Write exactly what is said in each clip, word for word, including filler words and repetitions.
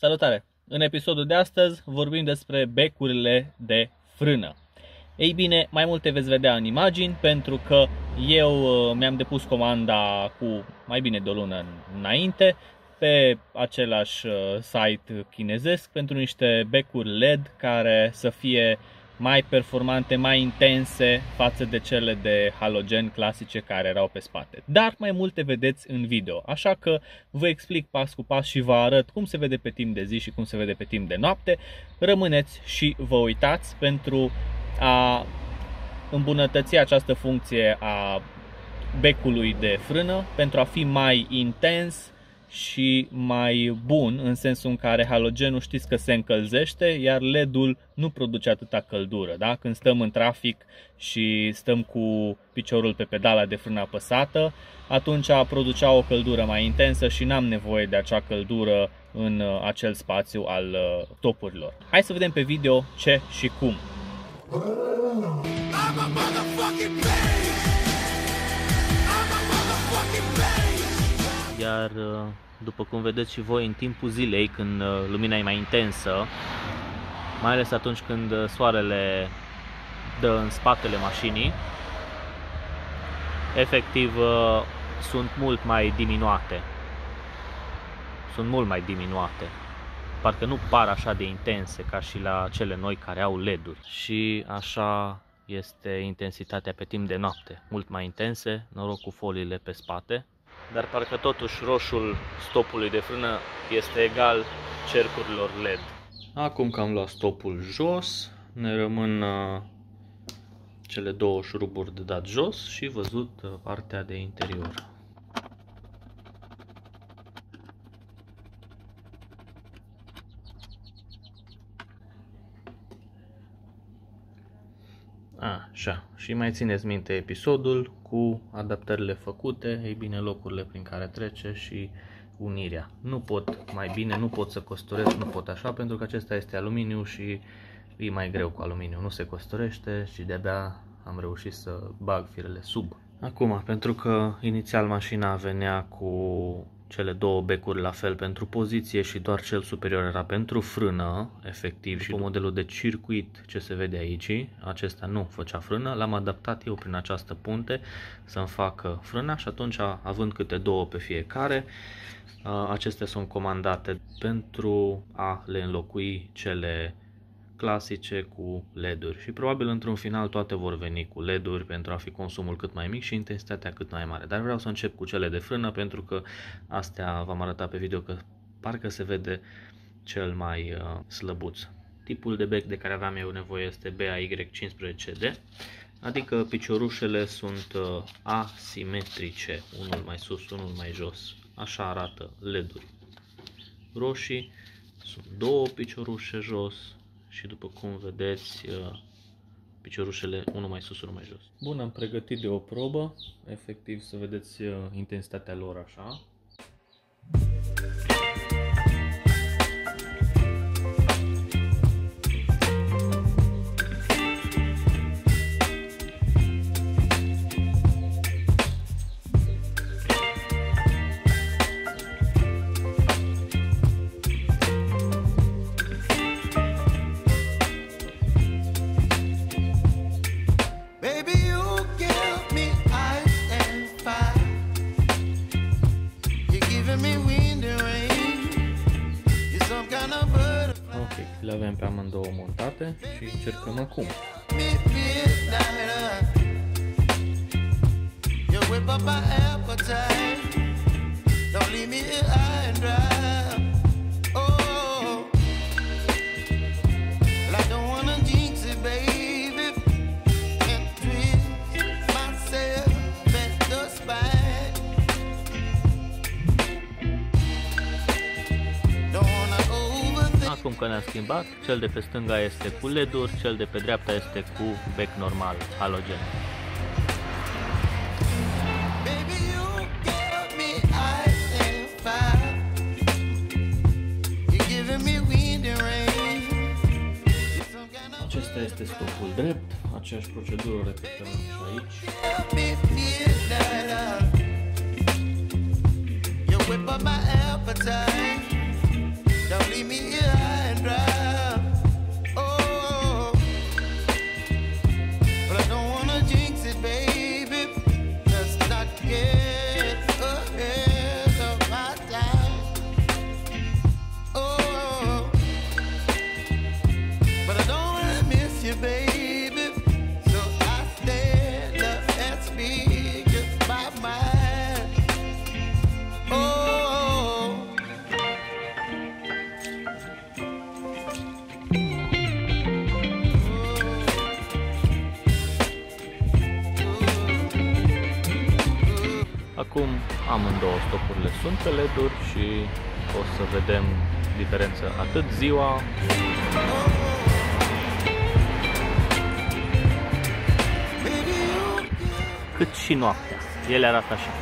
Salutare! În episodul de astăzi vorbim despre becurile de frână. Ei bine, mai multe veți vedea în imagini pentru că eu mi-am depus comanda cu mai bine de o lună înainte pe același site chinezesc pentru niște becuri L E D care să fie mai performante, mai intense față de cele de halogen clasice care erau pe spate. Dar mai multe vedeți în video, așa că vă explic pas cu pas și vă arăt cum se vede pe timp de zi și cum se vede pe timp de noapte. Rămâneți și vă uitați pentru a îmbunătăți această funcție a becului de frână, pentru a fi mai intens și mai bun, în sensul în care halogenul știți că se încălzește, iar L E D-ul nu produce atâta căldură. Da? Când stăm în trafic și stăm cu piciorul pe pedala de frână apăsată, atunci producea o căldură mai intensă și n-am nevoie de acea căldură în acel spațiu al topurilor. Hai să vedem pe video ce și cum. Iar după cum vedeți și voi, în timpul zilei, când lumina e mai intensă, mai ales atunci când soarele dă în spatele mașinii, efectiv sunt mult mai diminuate. Sunt mult mai diminuate. Parcă nu par așa de intense ca și la cele noi care au L E D-uri. Și așa este intensitatea pe timp de noapte. Mult mai intense, noroc cu foliile pe spate. Dar parcă totuși roșul stopului de frână este egal cercurilor L E D. Acum că am luat stopul jos, ne rămân uh, cele două șuruburi de dat jos și văzut uh, partea de interior. Așa, și mai țineți minte episodul cu adaptările făcute, ei bine, locurile prin care trece și unirea. Nu pot mai bine, nu pot să costuresc, nu pot așa, pentru că acesta este aluminiu și e mai greu cu aluminiu. Nu se costurește și de-abia am reușit să bag firele sub. Acum, pentru că inițial mașina venea cu cele două becuri la fel pentru poziție și doar cel superior era pentru frână, efectiv, și modelul de circuit ce se vede aici, acesta nu făcea frână, l-am adaptat eu prin această punte să-mi facă frâna și atunci, având câte două pe fiecare, acestea sunt comandate pentru a le înlocui cele clasice cu L E D-uri și probabil într-un final toate vor veni cu L E D-uri pentru a fi consumul cât mai mic și intensitatea cât mai mare. Dar vreau să încep cu cele de frână pentru că astea v-am arătat pe video că parcă se vede cel mai uh, slăbuț. Tipul de bec de care aveam eu nevoie este B A Y cincisprezece D, adică piciorușele sunt uh, asimetrice, unul mai sus, unul mai jos. Așa arată L E D-uri roșii, sunt două piciorușe jos. Și după cum vedeți, piciorușele unul mai sus, unul mai jos. Bun, am pregătit de o probă, efectiv să vedeți intensitatea lor așa. Ok, le avem pe amândouă montate și încercăm acum. Acum că ne-am schimbat, cel de pe stânga este cu L E D-uri, cel de pe dreapta este cu bec normal, halogen. Acesta este stopul drept, aceeași procedură repetăm și aici. Whip up my appetite. Don't leave me Oricum, amândouă stopurile sunt pe L E D-uri și o să vedem diferență atât ziua cât și noaptea. Ele arată așa.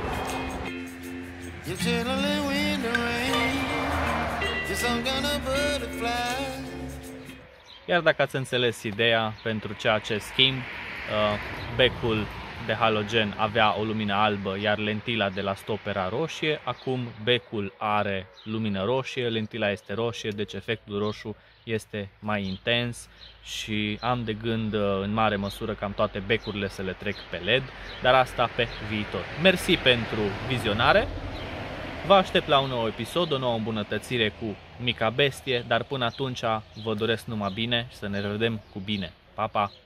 Iar dacă ați înțeles ideea pentru ceea ce schimb, becul de halogen avea o lumină albă, iar lentila de la stop era roșie. Acum becul are lumină roșie, lentila este roșie, deci efectul roșu este mai intens și am de gând în mare măsură cam toate becurile să le trec pe L E D, dar asta pe viitor. Mersi pentru vizionare, vă aștept la un nou episod, o nouă îmbunătățire cu mica bestie, dar până atunci vă doresc numai bine și să ne revedem cu bine. Pa, pa!